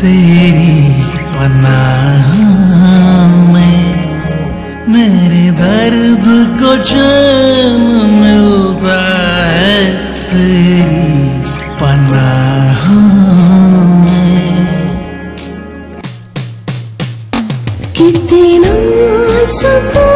तेरी पनाह में मेरे दर्द को चैन मिलता है तेरी पनाह में। कितना सुकून